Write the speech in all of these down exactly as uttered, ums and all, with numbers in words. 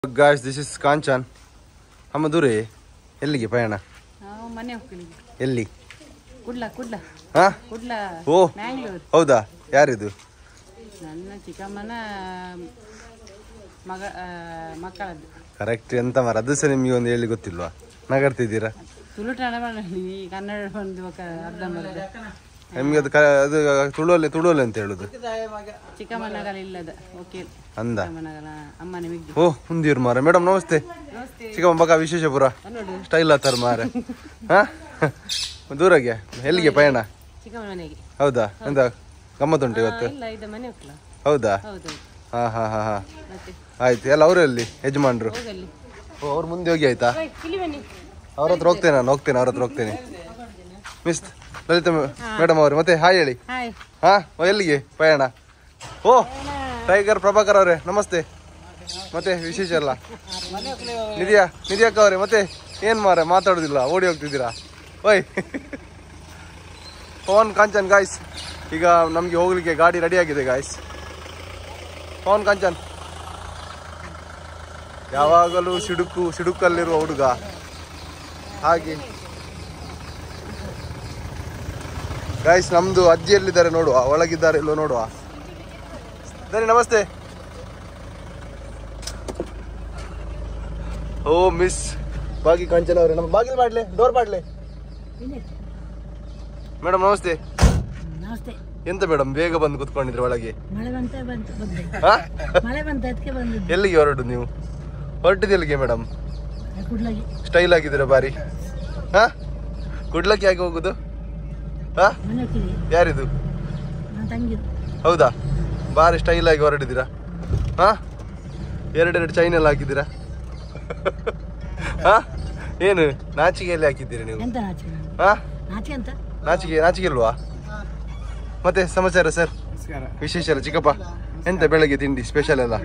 Guys, this is Kanchan. Amma dure ellige payana? ನಾವು ಮನೆ ಹೋಗ್ಲಿಕ್ಕೆ. ಎಲ್ಲಿ? ಕುಡ್ಲ ಕುಡ್ಲ. ಹಾ? ಕುಡ್ಲ. ಓ. ಮ್ಯಾಂಗ್ಳೂರ್. ಹೌದಾ? ಯಾರಿದು? ನನ್ನ ಚಿಕ್ಕಮ್ಮನ ಮಗ ಮಕ್ಕಳದ್ದು. ಕರೆಕ್ಟ್ ಎಂತ ಮಾರ ಅದು ಸಹ ನಿಮಗೆ ಒಂದು ಹೇಳಿ ಗೊತ್ತಿಲ್ವಾ? ನಗರ್ತಿದ್ದೀರಾ? ತುಳುಟಣ ಮಾಡಿ ಕನ್ನಡ ಒಂದು ಅರ್ಧಂಬರ್ಧ. ನಿಮಗೆ ಅದು ಅದು ತುಳುವಲ್ಲಿ ತುಳುವಲ್ಲಿ ಅಂತ ಹೇಳುದು? ಚಿಕ್ಕಮ್ಮನಗಲ ಇಲ್ಲದ ಓಕೆ ಅಂದ ಅಮ್ಮ ನಿಮಗೆ. ಓ ಮುಂದಿರು ಮಾರ. ಮೇಡಮ್ ನಮಸ್ತೆ. ಚಿಕ್ಕಮ್ಮ ಬಗ ವಿಶೇಷಪುರ ಸ್ಟೈಲ್ ಆತಾರ ಮಾರ. ಹಾ ದೂರಗೆ ಎಲ್ಲಿಗೆ ಪಯಣ? ಚಿಕ್ಕಮ್ಮನ ಮನೆಗೆ. ಹೌದಾ? ಎಂತ ಗಮ್ಮತ್ತುಂಟು ಇವತ್ತು? ಹೌದಾ? ಹಾ ಹಾ ಹಾ ಹಾ ಆಯ್ತು. ಎಲ್ಲ ಅವರಲ್ಲಿ ಯಜಮಾನ್ರು? ಓ ಅವ್ರು ಮುಂದೆ ಹೋಗಿ ಆಯ್ತಾ? ಅವ್ರ ಹತ್ರ ಹೋಗ್ತೇನೆ ನಾನು ಹೋಗ್ತೇನೆ ಅವ್ರ ಹತ್ರ ಹೋಗ್ತೇನೆ. ಮಿಸ್ ಲಲಿತಾ ಮೇಡಮ್ ಅವ್ರೆ ಮತ್ತೆ ಹಾಯ್ ಹೇಳಿ. ಹಾ ಎಲ್ಲಿಗೆ ಪಯಣ? ಓ ಟೈಗರ್ ಪ್ರಭಾಕರ್ ಅವರೇ ನಮಸ್ತೆ. ಮತ್ತೆ ವಿಶೇಷ ಎಲ್ಲ? ನಿಧಿಯಾ ನಿಧಿಯಕ್ಕ ಅವರೇ ಮತ್ತೆ ಏನ್ ಮಾರ ಮಾತಾಡುದಿಲ್ಲ ಓಡಿ ಹೋಗ್ತಿದ್ದೀರಾ? ಓಯ್ ಪವನ್ ಕಾಂಚನ್ ಗಾಯ್ಸ್, ಈಗ ನಮ್ಗೆ ಹೋಗ್ಲಿಕ್ಕೆ ಗಾಡಿ ರೆಡಿ ಆಗಿದೆ ಗಾಯ್ಸ್. ಪವನ್ ಕಾಂಚನ್ ಯಾವಾಗಲೂ ಸಿಡುಕು ಸಿಡುಕಲ್ಲಿರುವ ಹುಡುಗ ಹಾಗೆ ಗಾಯ್ಸ್. ನಮ್ದು ಅಜ್ಜಿ ಎಲ್ಲಿದ್ದಾರೆ ನೋಡುವ, ಒಳಗಿದ್ದಾರೆ ಇಲ್ಲೋ ನೋಡುವ. ಸರಿ ನಮಸ್ತೆ. ಓ ಮಿಸ್ ಬಾಗಿ ಕಾಂಚನ ಅವರೇ ನಮ್ಮ ಬಾಗಿಲು ಮಾಡ್ಲೆ ಡೋರ್ ಮಾಡ್ಲೆ. ಮೇಡಮ್ ನಮಸ್ತೆ. ನಮಸ್ತೆ. ಎಂತ ಮೇಡಮ್ ಬೇಗ ಬಂದು ಕುತ್ಕೊಂಡಿದ್ರೆ ಒಳಗೆ? ಮಳೆ ಬಂತ ಬಂತು ಬಂದೆ. ಮಳೆ ಬಂತ ಅದಕ್ಕೆ ಬಂದಿದ್ದು. ಎಲ್ಲಿಗೆ ಹೊರಡು ನೀವು? ಹೊರಟಿದ್ದು ಎಲ್ಲಿಗೆ ಮೇಡಮ್? ಕುಡ್ಲಗಿ. ಸ್ಟೈಲ್ ಆಗಿದ್ದೀರಾ ಬಾರಿ. ಹಾ ಕುಡ್ಲಕ್ಕೆ ಯಾಕೆ ಹೋಗುದು? ಹಾ ಯಾರಿದು? ಹೌದಾ? ಬಾರಿ ಸ್ಟೈಲ್ ಆಗಿ ಹೊರಡಿದ್ದೀರಾ. ಹಾ ಎರಡೆರಡು ಚೈನ್ ಎಲ್ಲ ಹಾಕಿದ್ದೀರಾ. ಹಾ ಏನು ನಾಚಿಕೆಯಲ್ಲಿ ಹಾಕಿದ್ದೀರಿ ನೀವು? ಹಾ ನಾಚಿಕೆ ನಾಚಿಕೆ ಇಲ್ವಾ? ಮತ್ತೆ ಸಮಾಚಾರ ಸರ್? ವಿಶೇಷ ಎಲ್ಲ ಚಿಕ್ಕಪ್ಪ? ಎಂತ ಬೆಳಗ್ಗೆ ತಿಂಡಿ ಸ್ಪೆಷಲ್ ಎಲ್ಲ?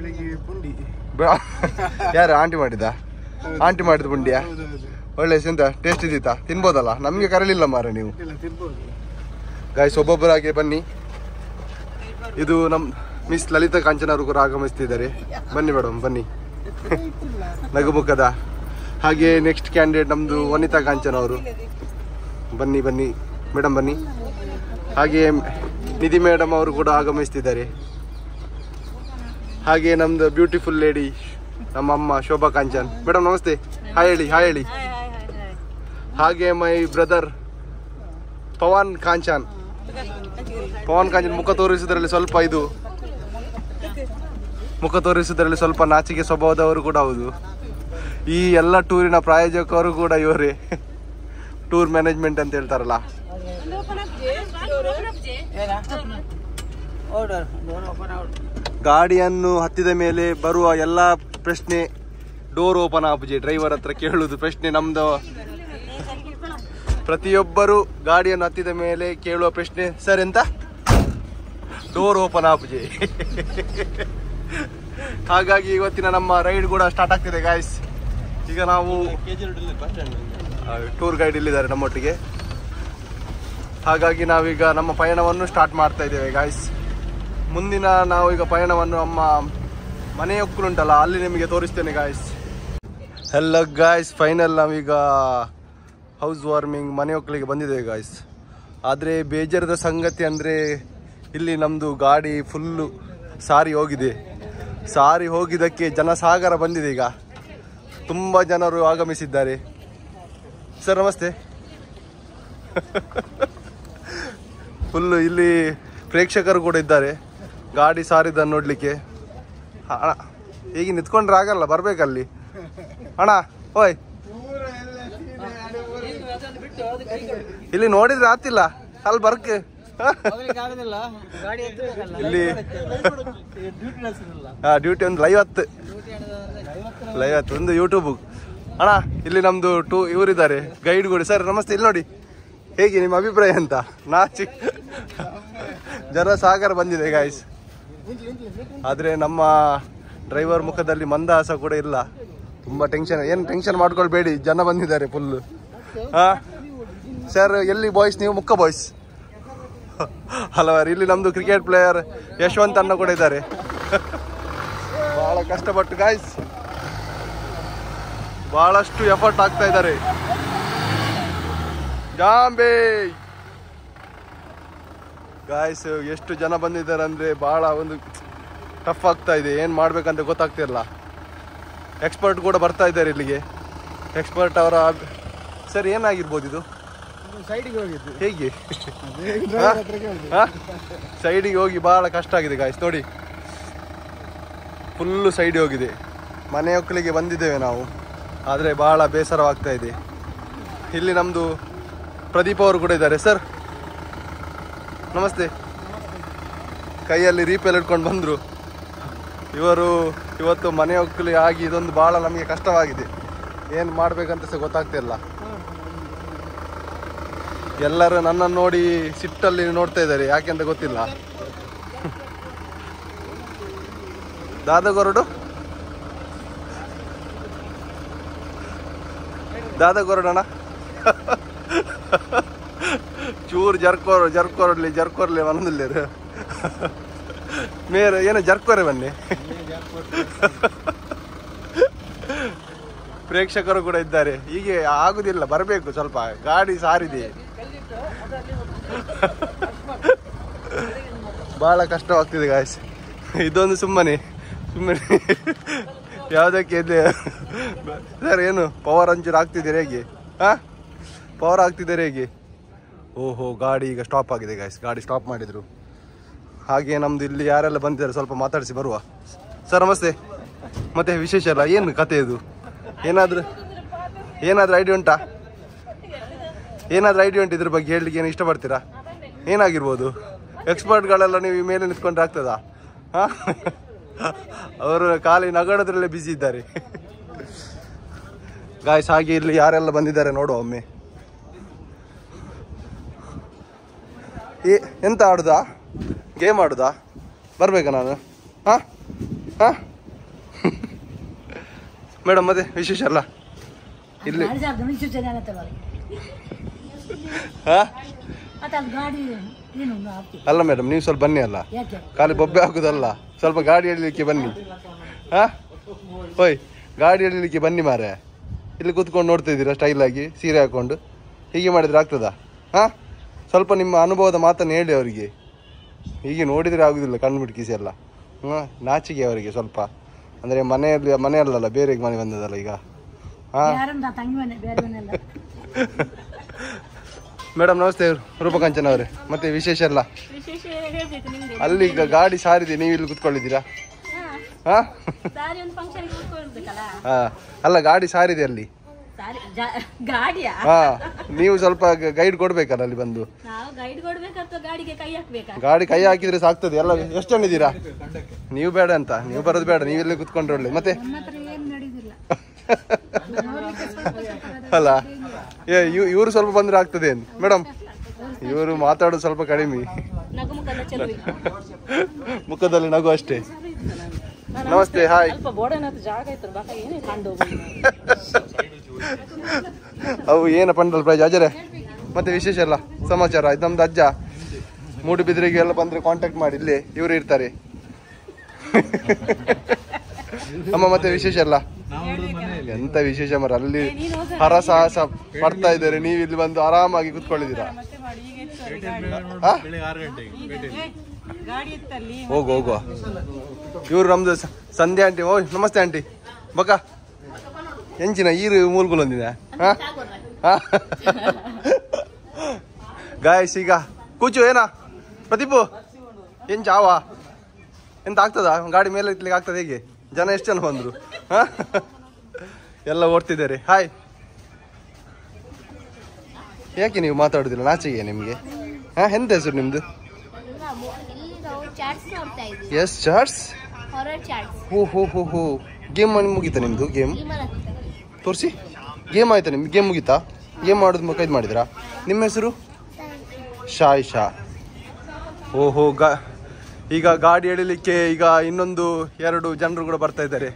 ಯಾರು ಆಂಟಿ ಮಾಡಿದ? ಆಂಟಿ ಮಾಡಿದ ಪುಂಡಿಯಾ? ಒಳ್ಳೆ ಎಂತ ಟೇಸ್ಟ್ ಇದ್ದಿತ್ತಾ? ತಿನ್ಬೋದಲ್ಲ? ನಮ್ಗೆ ಕರಲಿಲ್ಲ ಮಾರ ನೀವು. ಗಾಯ್ಸ್ ಒಬ್ಬೊಬ್ಬರಾಗೆ ಬನ್ನಿ. ಇದು ನಮ್ ಮಿಸ್ ಲಲಿತಾ ಕಾಂಚನ್ ಅವರು ಕೂಡ ಆಗಮಿಸ್ತಿದ್ದಾರೆ. ಬನ್ನಿ ಮೇಡಮ್ ಬನ್ನಿ. ನಗುಮುಖದ ಹಾಗೆ ನೆಕ್ಸ್ಟ್ ಕ್ಯಾಂಡಿಡೇಟ್ ನಮ್ದು ವನಿತಾ ಕಾಂಚನ್ ಅವರು. ಬನ್ನಿ ಬನ್ನಿ ಮೇಡಮ್ ಬನ್ನಿ. ಹಾಗೆ ನಿಧಿ ಮೇಡಮ್ ಅವರು ಕೂಡ ಆಗಮಿಸ್ತಿದ್ದಾರೆ. ಹಾಗೆ ನಮ್ದು ಬ್ಯೂಟಿಫುಲ್ ಲೇಡಿ ನಮ್ಮ ಅಮ್ಮ ಶೋಭಾ ಕಾಂಚನ್. ಮೇಡಮ್ ನಮಸ್ತೆ. ಹಾಯ್ ಹೇಳಿ ಹಾಯ್ ಹೇಳಿ. ಹಾಗೆ ಮೈ ಬ್ರದರ್ ಪವನ್ ಕಾಂಚನ್. ಪವನ್ ಕಾಂಚನ್ ಮುಖ ತೋರಿಸುವುದರಲ್ಲಿ ಸ್ವಲ್ಪ ಇದು ಮುಖ ತೋರಿಸುವುದರಲ್ಲಿ ಸ್ವಲ್ಪ ನಾಚಿಕೆ ಸ್ವಭಾವದವರು ಕೂಡ ಹೌದು. ಈ ಎಲ್ಲ ಟೂರಿನ ಪ್ರಾಯೋಜಕರು ಕೂಡ ಇವರೇ, ಟೂರ್ ಮ್ಯಾನೇಜ್ಮೆಂಟ್ ಅಂತ ಹೇಳ್ತಾರಲ್ಲ. ಗಾಡಿಯನ್ನು ಹತ್ತಿದ ಮೇಲೆ ಬರುವ ಎಲ್ಲ ಪ್ರಶ್ನೆ ಡೋರ್ ಓಪನ್ ಆಪುಜೆ ಡ್ರೈವರ್ ಹತ್ರ ಕೇಳುವುದು ಪ್ರಶ್ನೆ. ನಮ್ದು ಪ್ರತಿಯೊಬ್ಬರು ಗಾಡಿಯನ್ನು ಹತ್ತಿದ ಮೇಲೆ ಕೇಳುವ ಪ್ರಶ್ನೆ ಸರ್ ಎಂತ? ಡೋರ್ ಓಪನ್ ಆಪುಜೆ. ಹಾಗಾಗಿ ಇವತ್ತಿನ ನಮ್ಮ ರೈಡ್ ಕೂಡ ಸ್ಟಾರ್ಟ್ ಆಗ್ತಿದೆ ಗಾಯ್ಸ್. ಈಗ ನಾವು ಟೂರ್ ಗೈಡ್ ಇಲ್ಲಿದ್ದಾರೆ ನಮ್ಮೊಟ್ಟಿಗೆ. ಹಾಗಾಗಿ ನಾವೀಗ ನಮ್ಮ ಪಯಣವನ್ನು ಸ್ಟಾರ್ಟ್ ಮಾಡ್ತಾ ಇದ್ದೇವೆ ಗಾಯ್ಸ್. ಮುಂದಿನ ನಾವು ಈಗ ಪಯಣವನ್ನು ನಮ್ಮ ಮನೆ ಒಕ್ಕಲುಂಟಲ್ಲ ಅಲ್ಲಿ ನಿಮಗೆ ತೋರಿಸ್ತೇನೆ ಗಾಯ್ಸ್. ಹೆಲೋ ಗಾಯ್ಸ್, ಫೈನಲ್ ನಾವೀಗ ಹೌಸ್ ವಾರ್ಮಿಂಗ್ ಮನೆ ಒಕ್ಕಲಿಗೆ ಬಂದಿದ್ದೇವೆ ಗಾಯ್ಸ್. ಆದರೆ ಬೇಜಾರದ ಸಂಗತಿ ಅಂದರೆ ಇಲ್ಲಿ ನಮ್ಮದು ಗಾಡಿ ಫುಲ್ಲು ಸಾರಿ ಹೋಗಿದೆ. ಸಾರಿ ಹೋಗಿದ್ದಕ್ಕೆ ಜನಸಾಗರ ಬಂದಿದೆ. ಈಗ ತುಂಬ ಜನರು ಆಗಮಿಸಿದ್ದಾರೆ. ಸರ್ ನಮಸ್ತೆ. ಫುಲ್ಲು ಇಲ್ಲಿ ಪ್ರೇಕ್ಷಕರು ಕೂಡ ಇದ್ದಾರೆ ಗಾಡಿ ಸಾರಿದ್ದನ್ನು ನೋಡಲಿಕ್ಕೆ. ಅಣ್ಣ ಈಗ ನಿಂತ್ಕೊಂಡ್ರೆ ಆಗಲ್ಲ, ಬರ್ಬೇಕಲ್ಲಿ ಅಣ್ಣ. ಓಯ್ ಇಲ್ಲಿ ನೋಡಿದ್ರೆ ಆತಿಲ್ಲ ಅಲ್ಲಿ ಬರ್ಕೆ ಇಲ್ಲಿ ಹಾ ಡ್ಯೂಟಿ ಒಂದು ಲೈವ್ ಹತ್ತು ಲೈವ್ ಹತ್ತು ಒಂದು ಯೂಟ್ಯೂಬ್ ಅಣ್ಣ. ಇಲ್ಲಿ ನಮ್ದು ಟೂ ಇವರಿದ್ದಾರೆ ಗೈಡ್ ಕೂಡ. ಸರ್ ನಮಸ್ತೆ. ಇಲ್ಲಿ ನೋಡಿ ಹೇಗೆ ನಿಮ್ಮ ಅಭಿಪ್ರಾಯ ಅಂತ? ನಾಚಿ ಜನ ಸಾಗರ ಬಂದಿದೆ ಗಾಯ್ಸ್. ಆದ್ರೆ ನಮ್ಮ ಡ್ರೈವರ್ ಮುಖದಲ್ಲಿ ಮಂದಹಾಸ ಕೂಡ ಇಲ್ಲ. ತುಂಬಾ ಟೆನ್ಷನ್. ಏನು ಟೆನ್ಷನ್ ಮಾಡ್ಕೊಳ್ಬೇಡಿ, ಜನ ಬಂದಿದ್ದಾರೆ ಫುಲ್ಲು. ಹಾ ಸರ್ ಎಲ್ಲಿ ಬಾಯ್ಸ್ ನೀವು? ಮುಕ್ಕ ಬಾಯ್ಸ್ ಹಲವಾರು. ಇಲ್ಲಿ ನಮ್ದು ಕ್ರಿಕೆಟ್ ಪ್ಲೇಯರ್ ಯಶವಂತ್ ಅಣ್ಣ ಕೂಡ ಇದ್ದಾರೆ. ಬಹಳ ಕಷ್ಟಪಟ್ಟು ಗಾಯ್ಸ್ ಬಹಳಷ್ಟು ಎಫರ್ಟ್ ಆಗ್ತಾ ಇದ್ದಾರೆ. ಜಾಂಬೆ ಗಾಯ್ಸ್, ಎಷ್ಟು ಜನ ಬಂದಿದ್ದಾರೆ ಅಂದ್ರೆ ಬಹಳ ಒಂದು ಟಫ್ ಆಗ್ತಾ ಇದೆ. ಏನ್ ಮಾಡ್ಬೇಕಂತ ಗೊತ್ತಾಗ್ತಿರಲ್ಲ. ಎಕ್ಸ್ಪರ್ಟ್ ಕೂಡ ಬರ್ತಾ ಇದ್ದಾರೆ ಇಲ್ಲಿಗೆ. ಎಕ್ಸ್ಪರ್ಟ್ ಅವರ ಸರ್ ಏನಾಗಿರ್ಬೋದು ಇದು? ಸೈಡಿಗೆ ಹೋಗಿದ್ದು ಹೇಗೆ? ಸೈಡಿಗೆ ಹೋಗಿ ಬಹಳ ಕಷ್ಟ ಆಗಿದೆ ಗಾಯ್ಸ್. ನೋಡಿ, ಫುಲ್ಲು ಸೈಡ್ ಹೋಗಿದೆ. ಮನೆ ಒಕ್ಕಲಿಗೆ ಬಂದಿದ್ದೇವೆ ನಾವು, ಆದರೆ ಬಹಳ ಬೇಸರವಾಗ್ತಾ ಇದೆ. ಇಲ್ಲಿ ನಮ್ಮದು ಪ್ರದೀಪ್ ಅವರು ಕೂಡ ಇದ್ದಾರೆ. ಸರ್ ನಮಸ್ತೆ. ಕೈಯಲ್ಲಿ ರೀಪೇಲ್ ಇಟ್ಕೊಂಡು ಬಂದರು ಇವರು. ಇವತ್ತು ಮನೆ ಒಕ್ಕಲಿ ಆಗಿ ಇದೊಂದು ಭಾಳ ನಮಗೆ ಕಷ್ಟವಾಗಿದೆ. ಏನು ಮಾಡಬೇಕಂತ ಸಹ ಗೊತ್ತಾಗ್ತಿಲ್ಲ. ಎಲ್ಲರೂ ನನ್ನನ್ನು ನೋಡಿ ಸಿಟ್ಟಲ್ಲಿ ನೋಡ್ತಾ ಇದ್ದಾರೆ, ಯಾಕೆಂತ ಗೊತ್ತಿಲ್ಲ. ದಾದಗೊರಡು ದಾದಗೊರಡಣ ಚೂರು ಜರ್ಕೋರ್ ಜರ್ಕೋರ್ಲಿ ಜರ್ಕೋರ್ಲಿ ಮನದಲ್ಲಿ ಮೇರೆ ಏನು ಜರ್ಕೋರೆ ಬನ್ನಿ. ಪ್ರೇಕ್ಷಕರು ಕೂಡ ಇದ್ದಾರೆ. ಹೀಗೆ ಆಗುದಿಲ್ಲ, ಬರಬೇಕು ಸ್ವಲ್ಪ. ಗಾಡಿ ಸಾರಿದೆ, ಬಹಳ ಕಷ್ಟವಾಗ್ತಿದೆ ಗಾಯ್ಸ್. ಇದೊಂದು ಸುಮ್ಮನೆ ಸುಮ್ಮನೆ ಯಾವುದಕ್ಕೆ ಇದೆ ಸರ್? ಏನು ಪವರ್ ಒಂಚೂರು ಆಗ್ತಿದ್ದೀರ ಹೇಗೆ? ಹಾ, ಪವರ್ ಆಗ್ತಿದ್ದಾರೆ ಹೇಗೆ? ಓಹೋ, ಗಾಡಿ ಈಗ ಸ್ಟಾಪ್ ಆಗಿದೆ ಗಾಯ್ಸ್. ಗಾಡಿ ಸ್ಟಾಪ್ ಮಾಡಿದ್ರು. ಹಾಗೆ ನಮ್ದು ಇಲ್ಲಿ ಯಾರೆಲ್ಲ ಬಂದಿದ್ದಾರೆ ಸ್ವಲ್ಪ ಮಾತಾಡಿಸಿ ಬರುವ. ಸರ್ ನಮಸ್ತೆ. ಮತ್ತೆ ವಿಶೇಷ ಅಲ್ಲ, ಏನು ಕತೆ ಇದು? ಏನಾದರೂ ಏನಾದರೂ ಐಡಿಯಾ ಉಂಟಾ? ಏನಾದರೂ ಐಡಿಯಾ ಉಂಟು ಇದ್ರ ಬಗ್ಗೆ ಹೇಳಲಿಕ್ಕೆ? ಏನು ಇಷ್ಟಪಡ್ತೀರಾ? ಏನಾಗಿರ್ಬೋದು? ಎಕ್ಸ್ಪರ್ಟ್ಗಳೆಲ್ಲ ನೀವು ಮೇಲೆ ನಿಂತ್ಕೊಂಡ್ರೆ ಆಗ್ತದಾ? ಹಾಂ, ಅವರು ಖಾಲಿ ನಗಡದ್ರಲ್ಲೇ ಬ್ಯುಸಿ ಇದ್ದಾರೆ ಗಾಯ್ಸ್. ಹಾಗೆ ಇಲ್ಲಿ ಯಾರೆಲ್ಲ ಬಂದಿದ್ದಾರೆ ನೋಡುವ ಒಮ್ಮೆ. ಎಂತ ಆಡುದಾ? ಗೇಮ್ ಆಡುದಾ? ಬರ್ಬೇಕಾ ನಾನು? ಹಾಂ ಹಾಂ ಮೇಡಮ್, ಮತ್ತೆ ವಿಶೇಷ ಅಲ್ಲ ಇಲ್ಲಿ? ಹಾಂ ಅಲ್ಲ ಮೇಡಮ್, ನೀವು ಸ್ವಲ್ಪ ಬನ್ನಿ ಅಲ್ಲ, ಖಾಲಿ ಬೊಬ್ಬೆ ಹಾಕುದಲ್ಲ, ಸ್ವಲ್ಪ ಗಾಡಿ ಎಳಿಲಿಕ್ಕೆ ಬನ್ನಿ. ಹಾಂ ಓಯ್, ಗಾಡಿ ಎಳಿಲಿಕ್ಕೆ ಬನ್ನಿ ಮಾರೆ. ಇಲ್ಲಿ ಕೂತ್ಕೊಂಡು ನೋಡ್ತಾ ಇದ್ದೀರಾ ಸ್ಟೈಲ್ ಆಗಿ ಸೀರೆ ಹಾಕೊಂಡು? ಹೀಗೆ ಮಾಡಿದ್ರೆ ಆಗ್ತದಾ? ಹಾಂ, ಸ್ವಲ್ಪ ನಿಮ್ಮ ಅನುಭವದ ಮಾತನ್ನು ಹೇಳಿ ಅವರಿಗೆ. ಹೀಗೆ ನೋಡಿದರೆ ಆಗುದಿಲ್ಲ, ಕಣ್ಣು ಮಿಟ್ಕಿಸಿ ಎಲ್ಲ. ಹಾಂ, ನಾಚಿಕೆ ಅವರಿಗೆ ಸ್ವಲ್ಪ. ಅಂದರೆ ಮನೆಯಲ್ಲಿ ಮನೆಯಲ್ಲಲ್ಲ, ಬೇರೆ ಮನೆ ಬಂದದಲ್ಲ ಈಗ. ಹಾಂ ಮೇಡಮ್ ನಮಸ್ತೆ, ರೂಪಕಾಂಚನ ಅವರೇ. ಮತ್ತೆ ವಿಶೇಷ ಎಲ್ಲ? ಅಲ್ಲಿ ಈಗ ಗಾಡಿ ಸಾರಿದೆ, ನೀವು ಇಲ್ಲಿ ಕುತ್ಕೊಳ್ಳಿದ್ದೀರಾ? ಹಾ ಹಾ, ಅಲ್ಲ ಗಾಡಿ ಸಾರಿದೆ ಅಲ್ಲಿ. ಹಾ, ನೀವು ಸ್ವಲ್ಪ ಗೈಡ್ ಕೊಡ್ಬೇಕಲ್ಲ ಅಲ್ಲಿ ಬಂದು. ಗಾಡಿ ಕೈ ಹಾಕಿದ್ರೆ ಸಾಕ್ತದೆ ಎಲ್ಲ. ಎಷ್ಟು ಜನ ಇದ್ದೀರಾ ನೀವು? ಬೇಡ ಅಂತ ನೀವು ಬರೋದು ಬೇಡ, ನೀವು ಇಲ್ಲೇ ಕುತ್ಕೊಂಡ್ರೆ ಒಳ್ಳೆ. ಮತ್ತೆ ಅಲ್ಲ, ಏ ಇವರು ಸ್ವಲ್ಪ ಬಂದ್ರೆ ಆಗ್ತದೆ ಮೇಡಮ್. ಇವರು ಮಾತಾಡೋದು ಸ್ವಲ್ಪ ಕಡಿಮೆ, ಮುಖದಲ್ಲಿ ನಗು ಅಷ್ಟೇ. ನಮಸ್ತೆ, ಹಾಯ್. ಅವು ಏನ ಪಂಡಲ್ ಪ್ರೈಜ್ ಅಜರೆ. ಮತ್ತೆ ವಿಶೇಷ ಎಲ್ಲ ಸಮಾಚಾರ? ಇದು ನಮ್ದು ಅಜ್ಜ. ಮೂಡುಬಿದ್ರಿಗೆ ಎಲ್ಲ ಬಂದ್ರೆ ಕಾಂಟ್ಯಾಕ್ಟ್ ಮಾಡಿ, ಇಲ್ಲಿ ಇವರು ಇರ್ತಾರೆ. ಅಮ್ಮ ಮತ್ತೆ ವಿಶೇಷ ಎಲ್ಲ? ಎಂತ ವಿಶೇಷ ಮರ, ಅಲ್ಲಿ ಹರಸಾಹಸ ಪಡ್ತಾ ಇದ್ದಾರೆ, ನೀವು ಇಲ್ಲಿ ಬಂದು ಆರಾಮಾಗಿ ಕುತ್ಕೊಳ್ಳಿದ್ದೀರಾ. ಹೋಗು ಹೋಗುವ. ಇವರು ನಮ್ದು ಸಂಧ್ಯಾ ಆಂಟಿ. ಓ ನಮಸ್ತೆ ಆಂಟಿ. ಬಕ ಎಂಚಿನ ಈರು ಮೂಲ್ಗುಲೊಂದಿದೆ. ಹಾ ಹಾ ಗಾಯ್ಸ್, ಈಗ ಕೂಚು ಏನ ಪ್ರದೀಪು ಏನ್ ಚಾವ ಎಂತ ಆಗ್ತದ? ಗಾಡಿ ಮೇಲೆ ಇಟ್ಲಿಕ್ಕೆ ಆಗ್ತದೆ ಹೇಗೆ? ಜನ ಎಷ್ಟು ಜನ ಬಂದ್ರು? ಹಾ, ಎಲ್ಲ ಓಡ್ತಿದ್ದಾರೆ. ಹಾಯ್. ಯಾಕೆ ನೀವು ಮಾತಾಡುದಿಲ್ಲ? ನಾಚಿಗೆ ನಿಮ್ಗೆ? ಹಾ, ಎಂತ ಹೆಸರು ನಿಮ್ದು? ಎಸ್ ಚಾಟ್ಸ್. ಹೋ ಹೋ ಹೋ ಹೋ ಗೇಮ್ ಮಾಡಿ ಮುಗೀತಾ ನಿಮ್ದು? ಗೇಮ್ ತೋರಿಸಿ. ಗೇಮ್ ಆಯ್ತಾ ನಿಮ್ಗೆ? ಗೇಮ್ ಮುಗೀತಾ? ಗೇಮ್ ಮಾಡೋದು ಕೈದು ಮಾಡಿದ್ರಾ? ನಿಮ್ಮ ಹೆಸರು? ಶಾಯ್ ಶಾ. ಓಹೋ, ಗಾ ಈಗ ಗಾಡಿ ಎಳಿಲಿಕ್ಕೆ ಈಗ ಇನ್ನೊಂದು ಎರಡು ಜನರು ಕೂಡ ಬರ್ತಾ ಇದ್ದಾರೆ.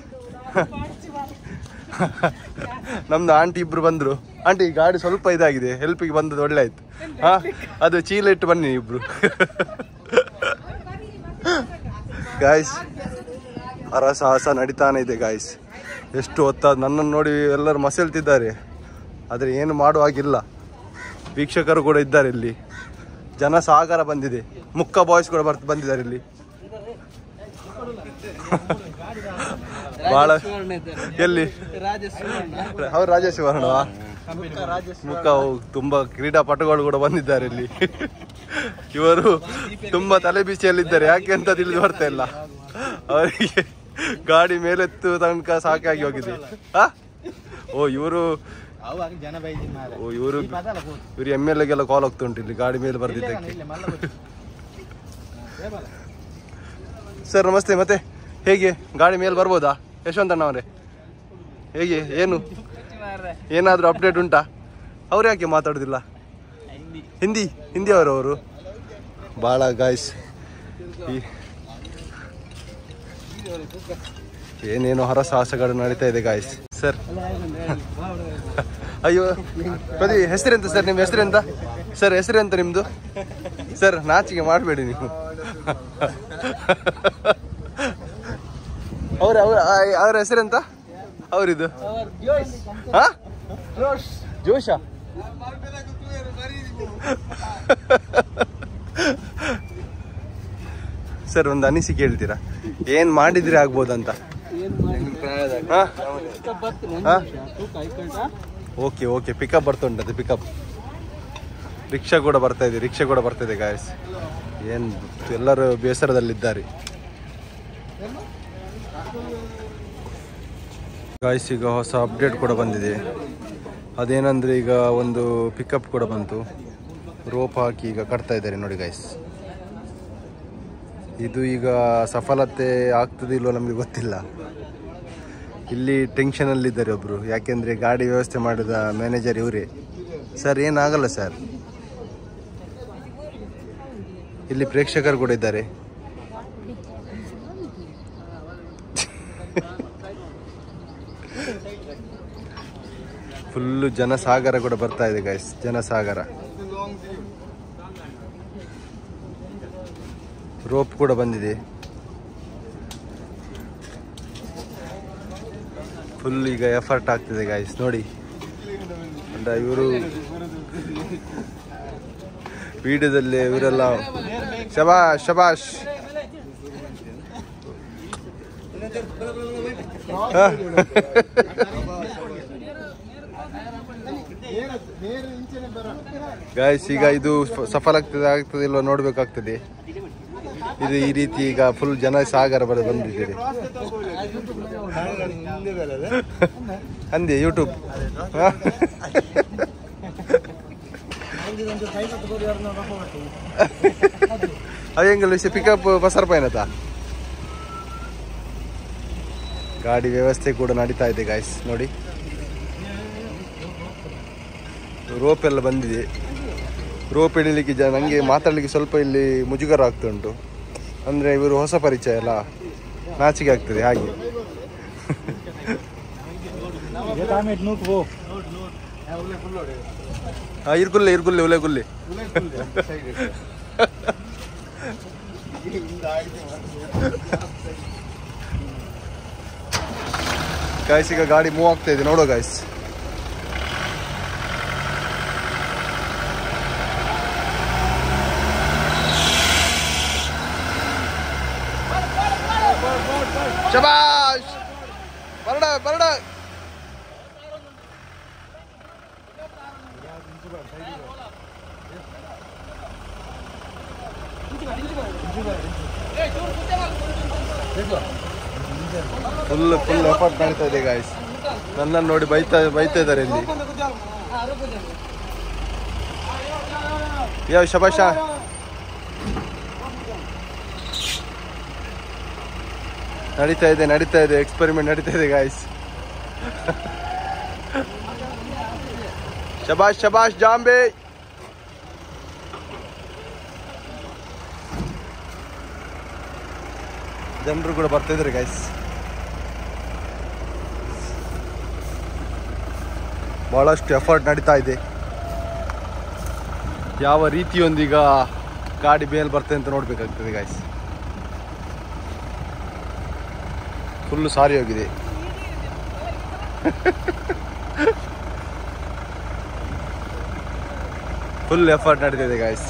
ನಮ್ದು ಆಂಟಿ ಇಬ್ರು ಬಂದ್ರು. ಆಂಟಿ ಗಾಡಿ ಸ್ವಲ್ಪ ಇದಾಗಿದೆ, ಹೆಲ್ಪಿಗೆ ಬಂದದ್ದು ಒಳ್ಳೆ ಆಯ್ತು. ಹಾ, ಅದು ಚೀಲ ಇಟ್ಟು ಬನ್ನಿ ಇಬ್ರು. ಗಾಯ್ಸ್, ಹರಸಾಹಸ ನಡೀತಾನೆ ಇದೆ ಗಾಯ್ಸ್. ಎಷ್ಟು ಹೊತ್ತಾದ ನನ್ನನ್ನು ನೋಡಿ ಎಲ್ಲರೂ ಮಸೆಲ್ತಿದ್ದಾರೆ, ಆದರೆ ಏನು ಮಾಡುವಾಗಿಲ್ಲ. ವೀಕ್ಷಕರು ಕೂಡ ಇದ್ದಾರೆ ಇಲ್ಲಿ, ಜನ ಸಾಗರ ಬಂದಿದೆ. ಮುಕ್ಕ ಬಾಯ್ಸ್ ಕೂಡ ಬರ್ತ ಬಂದಿದ್ದಾರೆ ಇಲ್ಲಿ. ಬಹಳ ಎಲ್ಲಿ ಅವ್ರು ರಾಜೇಶ್ ವರ್ಣವಾ ಮುಖ ತುಂಬಾ ಕ್ರೀಡಾಪಟುಗಳು ಕೂಡ ಬಂದಿದ್ದಾರೆ ಇಲ್ಲಿ. ಇವರು ತುಂಬಾ ತಲೆ ಬಿಸಿಯಲ್ಲಿದ್ದಾರೆ, ಯಾಕೆ ಅಂತ ತಿಳಿದು ಬರ್ತಾ ಇಲ್ಲ ಅವರಿಗೆ. ಗಾಡಿ ಮೇಲೆತ್ತು ತನಕ ಸಾಕಾಗಿ ಹೋಗಿದೆ. ಓ ಇವರು ಓ ಇವರು ಇವರು ಎಮ್ ಎಲ್ ಎಗೆಲ್ಲ ಕಾಲ್ ಹೋಗ್ತಾ ಉಂಟು ಇಲ್ಲಿ ಗಾಡಿ ಮೇಲೆ ಬರ್ದಿದ್ದಕ್ಕೆ. ಸರ್ ನಮಸ್ತೆ. ಮತ್ತೆ ಹೇಗೆ ಗಾಡಿ ಮೇಲೆ ಬರ್ಬೋದಾ ಯಶವಂತಣ್ಣ ಅವರೇ? ಹೇಗೆ ಏನು ಏನಾದರೂ ಅಪ್ಡೇಟ್ ಉಂಟಾ? ಅವ್ರು ಯಾಕೆ ಮಾತಾಡೋದಿಲ್ಲ? ಹಿಂದಿ ಹಿಂದಿ ಅವರು ಅವರು ಭಾಳ ಗಾಯ್ಸ್ ಏನೇನೋ ಹರಸಾಹಸಗಳು ನಡೀತಾ ಇದೆ ಗಾಯ್ಸ್. ಸರ್ ಅಯ್ಯೋ ಪ್ರತಿ ಹೆಸರೆಂತ ಸರ್? ನಿಮ್ಮ ಹೆಸರೆಂತ ಸರ್? ಹೆಸರೆಂತ ನಿಮ್ಮದು ಸರ್? ನಾಚಿಕೆ ಮಾಡಬೇಡಿ ನೀವು. ಅವ್ರ ಅವ್ರ ಹೆಸರೆಂತ ಅವರಿದು? ಹಾ ಜೋಶ. ಸರ್ ಒಂದು ಅನಿಸಿಕೆ ಹೇಳ್ತೀರಾ, ಏನ್ ಮಾಡಿದ್ರೆ ಆಗ್ಬೋದಂತ? ಓಕೆ ಓಕೆ ಪಿಕಪ್ ಬರ್ತುಂಟದು. ಪಿಕಪ್ ರಿಕ್ಷಾ ಕೂಡ ಬರ್ತಾ ಇದೆ, ರಿಕ್ಷಾ ಕೂಡ ಬರ್ತಾ ಇದೆ ಗಾಯ್ಸ್. ಏನ್ ಎಲ್ಲರೂ ಬೇಸರದಲ್ಲಿದ್ದಾರೆ ಗಾಯ್ಸ್. ಈಗ ಹೊಸ ಅಪ್ಡೇಟ್ ಕೂಡ ಬಂದಿದೆ. ಅದೇನಂದ್ರೆ ಈಗ ಒಂದು ಪಿಕಪ್ ಕೂಡ ಬಂತು, ರೋಪ್ ಹಾಕಿ ಈಗ ಕಟ್ತಾ ಇದ್ದಾರೆ ನೋಡಿ ಗಾಯ್ಸ್. ಇದು ಈಗ ಸಫಲತೆ ಆಗ್ತದೆ ಇಲ್ವೋ ನಮಗೆ ಗೊತ್ತಿಲ್ಲ. ಇಲ್ಲಿ ಟೆನ್ಷನಲ್ಲಿದ್ದಾರೆ ಒಬ್ಬರು, ಯಾಕೆಂದರೆ ಗಾಡಿ ವ್ಯವಸ್ಥೆ ಮಾಡಿದ ಮ್ಯಾನೇಜರ್ ಇವರೇ. ಸರ್ ಏನಾಗಲ್ಲ ಸರ್. ಇಲ್ಲಿ ಪ್ರೇಕ್ಷಕರು ಕೂಡ ಇದ್ದಾರೆ. ಫುಲ್ಲು ಜನಸಾಗರ ಕೂಡ ಬರ್ತಾ ಇದೆ ಗೈಸ್, ಜನಸಾಗರ. ರೋಪ್ ಕೂಡ ಬಂದಿದೆ. ಫುಲ್ ಈಗ ಎಫರ್ಟ್ ಆಗ್ತಿದೆ ಗೈಸ್ ನೋಡಿ. ಅಂಡ್ ಇವರು ವಿಡಿಯೋದಲ್ಲಿ ಇವರೆಲ್ಲ ಶಬಾಷ್ ಶಬಾಷ್. ಗಾಯ್ಸ್ ಈಗ ಇದು ಸಫಲ ಆಗ್ತದೆ ಆಗ್ತದೆ ಇಲ್ವ ನೋಡ್ಬೇಕಾಗ್ತದೆ. ಇದು ಈ ರೀತಿ ಈಗ ಫುಲ್ ಜನ ಸಾಗರ ಬರ ಬಂದಿದ್ದೀರಿ. ಅಂದೆ ಯೂಟ್ಯೂಬ್ ಅಯ್ಯಂಗಲ್ ವಿಷಯ ಪಿಕಪ್ ಬಸರ್ ಪೈನತ. ಗಾಡಿ ವ್ಯವಸ್ಥೆ ಕೂಡ ನಡೀತಾ ಇದೆ ಗಾಯ್ಸ್ ನೋಡಿ. ರೋಪ್ ಎಲ್ಲ ಬಂದಿದೆ. ರೋಪ್ ಇಳಿಲಿಕ್ಕೆ ಜನ ನನಗೆ ಮಾತಾಡಲಿಕ್ಕೆ ಸ್ವಲ್ಪ ಇಲ್ಲಿ ಮುಜುಗರ ಆಗ್ತಾ ಉಂಟು. ಅಂದರೆ ಇವರು ಹೊಸ ಪರಿಚಯ ಅಲ್ಲ, ನಾಚಿಕೆ ಆಗ್ತದೆ ಹಾಗೆ. ಇರ್ಗುಲ್ಲೆ ಇರ್ಗುಲ್ಲೆ ಉಲೆ ಗುಲ್ಲೆ. ಗಾಯ್ಸ್ ಈಗ ಗಾಡಿ ಮೂವ್ ಆಗ್ತಾ ಇದೆ ನೋಡೋ ಗಾಯ್ಸ್. ಶಬಾಷ್ ಬರಡ ಬರಡ. ಫುಲ್ ಫುಲ್ ಎಫರ್ಟ್ ಮಾಡ್ತಾ ಇದೆ ಗಾಯ್ಸ್. ನನ್ನನ್ನು ನೋಡಿ ಬೈತಾ ಬೈತಾ ಇದ್ದಾರೆ ಇಲ್ಲಿ. ಯಾವ ಶಬಾಷ. ನಡೀತಾ ಇದೆ ನಡೀತಾ ಇದೆ ಎಕ್ಸ್ಪೆರಿಮೆಂಟ್ ನಡೀತಾ ಇದೆ ಗಾಯ್ಸ್. ಶಬಾಷ್ ಶಬಾಷ್ ಜಾಂಬೆ. ಜನರು ಕೂಡ ಬರ್ತಾ ಇದ್ದಾರೆ ಗಾಯ್ಸ್. ಬಹಳಷ್ಟು ಎಫರ್ಟ್ ನಡೀತಾ ಇದೆ. ಯಾವ ರೀತಿಯೊಂದೀಗ ಗಾಡಿ ಮೇಲೆ ಬರ್ತದೆ ಅಂತ ನೋಡ್ಬೇಕಾಗ್ತದೆ ಗಾಯ್ಸ್. ಫುಲ್ಲು ಸಾರಿ ಹೋಗಿದೆ. ಫುಲ್ ಎಫರ್ಟ್ ನಡೀತಿದೆ ಗಾಯ್ಸ್.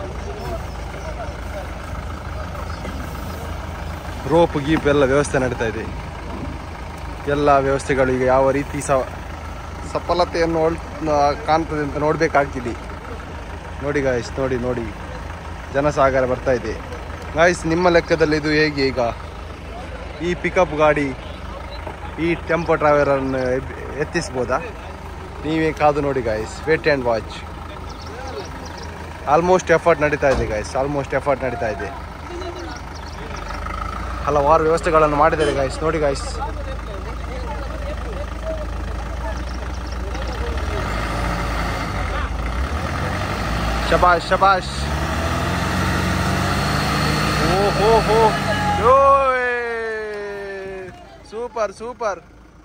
ರೋಪ್ ಗೀಪ್ ಎಲ್ಲ ವ್ಯವಸ್ಥೆ ನಡೀತಾ ಇದೆ. ಎಲ್ಲ ವ್ಯವಸ್ಥೆಗಳು ಈಗ ಯಾವ ರೀತಿ ಸ ಸಫಲತೆಯನ್ನು ಕಾಣ್ತದೆ ಅಂತ ನೋಡಬೇಕಾಗ್ತಿದೆ. ನೋಡಿ ಗಾಯ್ಸ್, ನೋಡಿ ನೋಡಿ ಜನಸಾಗರ ಬರ್ತಾ ಇದೆ ಗಾಯ್ಸ್. ನಿಮ್ಮ ಲೆಕ್ಕದಲ್ಲಿ ಇದು ಹೇಗೆ? ಈಗ ಈ ಪಿಕಪ್ ಗಾಡಿ ಈ ಟೆಂಪೋ ಟ್ರಾವೆಲರನ್ನು ಎತ್ತಿಸ್ಬೋದಾ? ನೀವೇ ಕಾದು ನೋಡಿ guys. Wait and watch. Almost effort ನಡೀತಾ ಇದೆ ಗಾಯ್ಸ್, ಆಲ್ಮೋಸ್ಟ್ ಎಫರ್ಟ್ ನಡೀತಾ ಇದೆ. ಹಲವಾರು ವ್ಯವಸ್ಥೆಗಳನ್ನು ಮಾಡಿದ್ದಾರೆ ಗಾಯ್ಸ್. ನೋಡಿ ಗಾಯ್ಸ್, ಶಬಾಷ್ ಶಬಾಷ್. ಓ ಹೋ ಹೋ, ಸೂಪರ್ ಸೂಪರ್.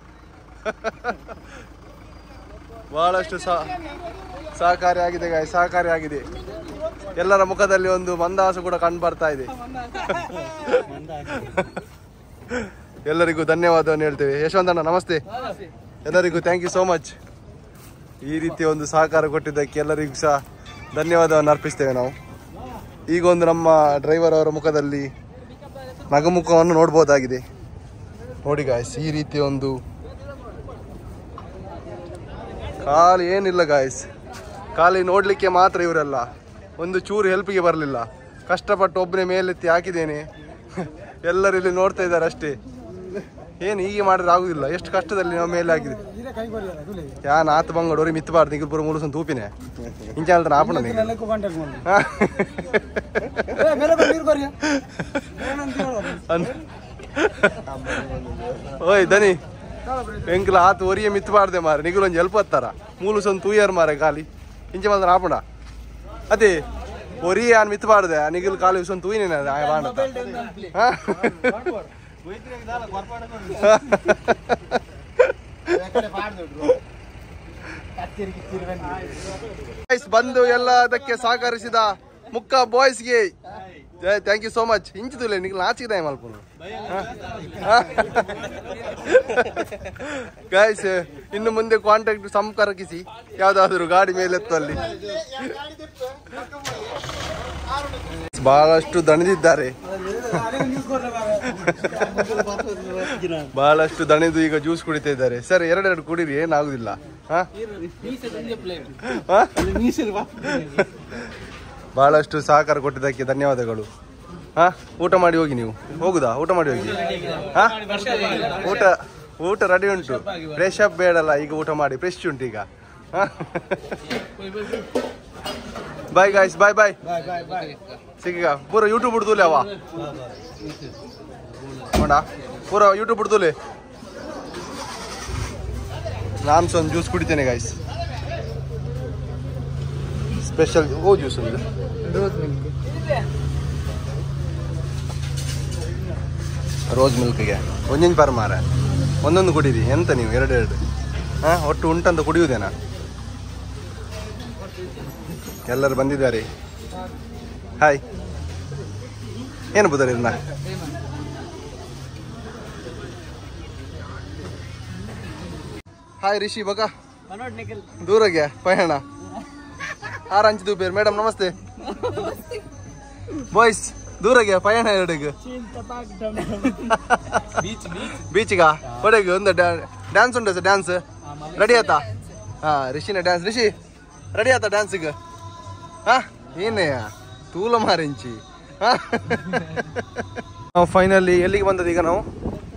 ಬಹಳಷ್ಟು ಸಹಕಾರಿಯಾಗಿದೆ ಗಾಯ್ಸ್, ಸಹಕಾರಿಯಾಗಿದೆ. ಎಲ್ಲರ ಮುಖದಲ್ಲಿ ಒಂದು ಮಂದಹಾಸ ಕೂಡ ಕಂಡು ಬರ್ತಾ ಇದೆ. ಎಲ್ಲರಿಗೂ ಧನ್ಯವಾದವನ್ನು ಹೇಳ್ತೇವೆ. ಯಶವಂತಣ್ಣ ನಮಸ್ತೆ. ಎಲ್ಲರಿಗೂ ಥ್ಯಾಂಕ್ ಯು ಸೋ ಮಚ್. ಈ ರೀತಿ ಒಂದು ಸಹಕಾರ ಕೊಟ್ಟಿದ್ದಕ್ಕೆ ಎಲ್ಲರಿಗೂ ಸಹ ಧನ್ಯವಾದವನ್ನು ಅರ್ಪಿಸ್ತೇವೆ ನಾವು. ಈಗ ಒಂದು ನಮ್ಮ ಡ್ರೈವರ್ ಅವರ ಮುಖದಲ್ಲಿ ನಗುಮುಖವನ್ನು ನೋಡ್ಬೋದಾಗಿದೆ. ನೋಡಿ ಗಾಯ್ಸ್, ಈ ರೀತಿ ಒಂದು ಖಾಲಿ ಏನಿಲ್ಲ ಗಾಯ್ಸ್, ಖಾಲಿ ನೋಡಲಿಕ್ಕೆ ಮಾತ್ರ ಇವರೆಲ್ಲ. ಒಂದು ಚೂರು ಹೆಲ್ಪಿಗೆ ಬರಲಿಲ್ಲ. ಕಷ್ಟಪಟ್ಟು ಒಬ್ಬನೇ ಮೇಲೆತ್ತಿ ಹಾಕಿದ್ದೇನೆ, ಎಲ್ಲರೂ ಇಲ್ಲಿ ನೋಡ್ತಾ ಇದ್ದಾರೆ ಅಷ್ಟೇ. ಏನು ಹೀಗೆ ಮಾಡಿದ್ರೆ ಆಗುದಿಲ್ಲ. ಎಷ್ಟು ಕಷ್ಟದಲ್ಲಿ ನಾವು ಮೇಲೆ ಹಾಕಿದೆ. ಯಾನ್ ಆತ ಬಂಗೋಡು ಮಿತ್ತಬಾರ್ದು ಈಗ ಪೂರ ಮೂರು ತೂಪಿನೇ ಇಂಚ ಹೇಳ್ತಾನೆ ಆಪಣ. ಓಯ್ ದನಿ ಎಂಕ್ಲ ಆತ ಒರಿಯ ಮಿತ್ತಬಾರ್ದೆ ಮಾರೆ ನಿಗುಲೊಂದು ಹೆಲ್ಪ್ ಹತ್ತಾರ ಮೂಲು ಸೊಂದು ತೂಯಾರ ಮಾರೆ ಖಾಲಿ ಇಂಚ ಮಾತ್ರ ಆಪಣ. ಅದೇ ಒರಿಯ ಅನ್ ಮಿತ್ತಬಾರ್ದೆ ನಿಗುಲ್ ಖಾಲಿ ಸೊಂದು ತೂಯಿನ ಬಾಂಡ. ಬಂದು ಎಲ್ಲದಕ್ಕೆ ಸಹಕರಿಸಿದ ಮುಕ್ಕ ಬಾಯ್ಸ್ಗೆ ಥ್ಯಾಂಕ್ ಯು ಸೋ ಮಚ್. ಇಂಚಿದಿಲ್ಲ ನಿಖಿಲ್ ನಾಚಿದೆ ಮಲ್ಪ ಗೈಸ್. ಇನ್ನು ಮುಂದೆ ಕಾಂಟ್ಯಾಕ್ಟ್ ಸಂಪರ್ಕಿಸಿ ಯಾವ್ದಾದ್ರು ಗಾಡಿ ಮೇಲೆತ್ತಲ್ಲಿ. ಬಹಳಷ್ಟು ದಣಿದಿದ್ದಾರೆ, ಬಹಳಷ್ಟು ದಣಿದು ಈಗ ಜ್ಯೂಸ್ ಕುಡಿತಾ ಇದ್ದಾರೆ. ಸರ್ ಎರಡೆರಡು ಕುಡೀರಿ, ಏನಾಗುದಿಲ್ಲ. ಬಹಳಷ್ಟು ಸಹಕಾರ ಕೊಟ್ಟಿದ್ದಕ್ಕೆ ಧನ್ಯವಾದಗಳು. ಹಾ, ಊಟ ಮಾಡಿ ಹೋಗಿ. ನೀವು ಹೋಗುದಾ? ಊಟ ಮಾಡಿ ಹೋಗಿ. ಹಾ, ಊಟ ಊಟ ರೆಡಿ ಉಂಟು. ಫ್ರೆಶ್ ಅಪ್ ಬೇಡಲ್ಲ, ಈಗ ಊಟ ಮಾಡಿ. ಫ್ರೆಶ್ ಉಂಟು ಈಗ. Bye guys, bye bye. ಸಿಗ ಪೂರ ಯೂಟ್ಯೂಬ್ ಬಿಡ್ದೂಲೆ ಅವ ನೋಡ, ಪೂರ ಯೂಟ್ಯೂಬ್ ಬಿಡ್ದೂಲೆ. ನಾನು ಸಹ ಒಂದು ಜ್ಯೂಸ್ ಕುಡಿತೇನೆ ಗಾಯ್ಸ್, ಸ್ಪೆಷಲ್ ಓ ಜ್ಯೂಸ್ ಒಂದು ರೋಸ್ ಮಿಲ್ಕ್ಗೆ ಒಂದಿನ ಪರ್ ಮಾರ ಒಂದೊಂದು ಕುಡೀರಿ. ಎಂತ ನೀವು ಎರಡೆರಡು ಹಾಂ ಒಟ್ಟು ಉಂಟಂತ ಕುಡಿಯುವುದೇನಾ? ಎಲ್ಲರೂ ಬಂದಿದ್ದಾರೆ. ಹಾಯ್, ಏನು ಬುದ್ಧರಿ ಇನ್ನ ಹಾಯ್ ರಿಷಿ ಬಗ ದೂರಗೆ ಪಯಣ ಆರು ಹಂಚಿದು ಬೇರೆ. ಮೇಡಮ್ ನಮಸ್ತೆ. ಬಾಯ್ಸ್ ದೂರಗೆ ಪಯಣ ಎರಡಿಗೆ ಬೀಚ್ಗ ಹೊಡೆಗೆ ಒಂದು ಡ್ಯಾನ್ಸ್ ಉಂಟು ಸರ್. ಡ್ಯಾನ್ಸ್ ರೆಡಿ ಆಯ್ತಾ? ಹಾ, ರಿಷಿನ ಡ್ಯಾನ್ಸ್. ರಿಷಿ ರೆಡಿ ಆಯ್ತಾ ಡ್ಯಾನ್ಸಿಗೆ? ಹಾ, ಏನೇ ತೂಲ ಮಾರಿಂಚಿ. ನಾವು ಫೈನಲಿ ಎಲ್ಲಿಗೆ ಬಂದದ್ದು ಈಗ? ನಾವು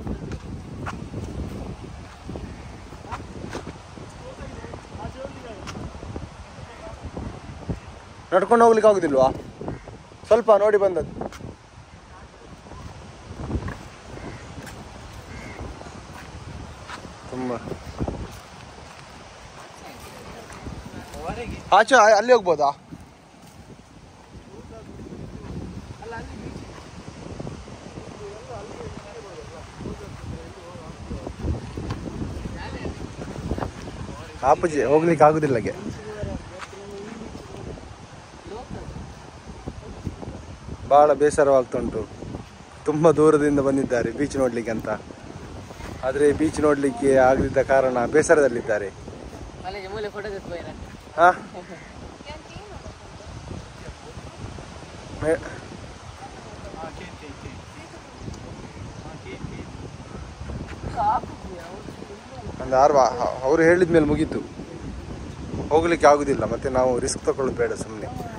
ನಡ್ಕೊಂಡು ಹೋಗ್ಲಿಕ್ಕೆ ಆಗುದಿಲ್ವಾ? ಸ್ವಲ್ಪ ನೋಡಿ ಬಂದದ್ದು. ತುಂಬಾ ಆಚೆ ಅಲ್ಲಿ ಹೋಗ್ಬೋದಾ? ಆಪುಜಿ ಹೋಗ್ಲಿಕ್ಕೆ ಆಗುದಿಲ್ಲಗೆ. ಬಹಳ ಬೇಸರವಾಗ್ತುಂಟು. ತುಂಬ ದೂರದಿಂದ ಬಂದಿದ್ದಾರೆ ಬೀಚ್ ನೋಡ್ಲಿಕ್ಕೆ ಅಂತ. ಆದರೆ ಬೀಚ್ ನೋಡಲಿಕ್ಕೆ ಆಗದಿದ್ದ ಕಾರಣ ಬೇಸರದಲ್ಲಿದ್ದಾರೆ. ಹಾ ಒಂದು ಆರು ಅವರು ಹೇಳಿದ ಮೇಲೆ ಮುಗೀತು, ಹೋಗ್ಲಿಕ್ಕೆ ಆಗುದಿಲ್ಲ. ಮತ್ತೆ ನಾವು ರಿಸ್ಕ್ ತಗೊಳ್ಳೋದು ಬೇಡ ಸುಮ್ಮನೆ.